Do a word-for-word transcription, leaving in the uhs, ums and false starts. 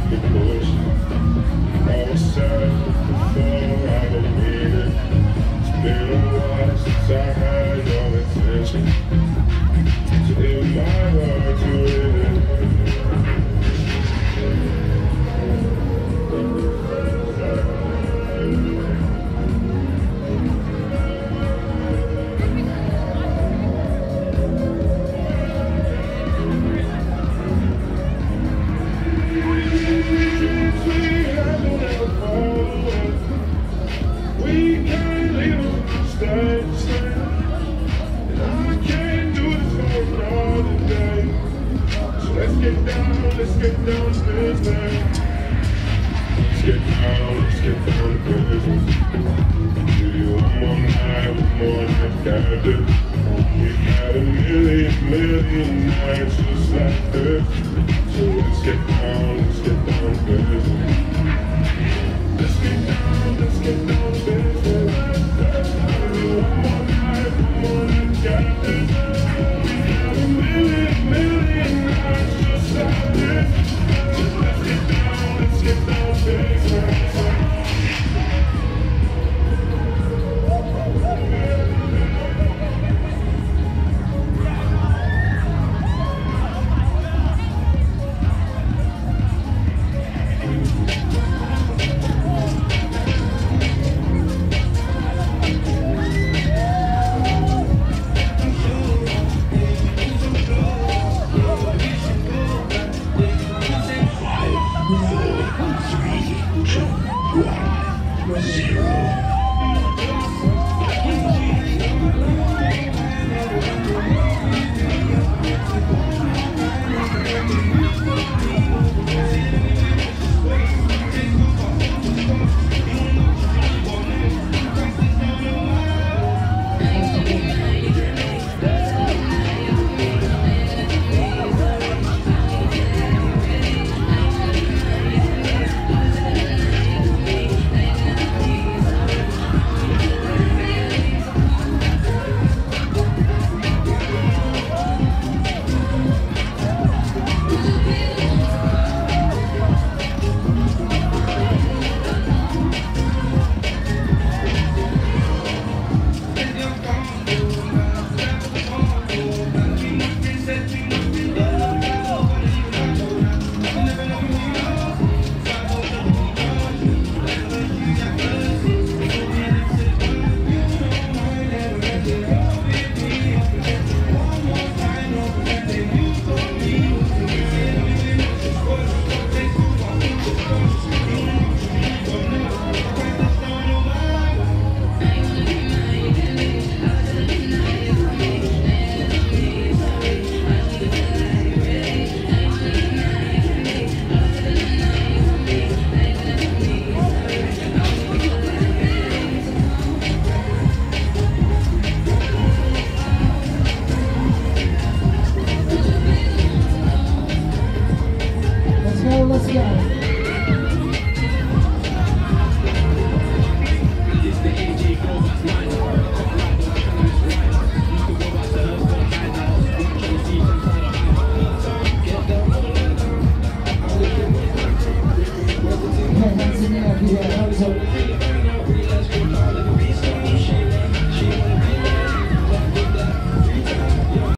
the push. I was sad before I don't mean it. It's been a while since I had your attention. So in my heart to win it. Let's get down to business. Let's get down, let's get down to business. Do you one more night, one more night, got it. We've had a million, million nights just like this. So let's get down, let's get down to business. Let's get down, let's get down to business. Do you one more night, one more night, got it. We've had a million, million nights just like this. Let's get down, let's get down to business. Zero.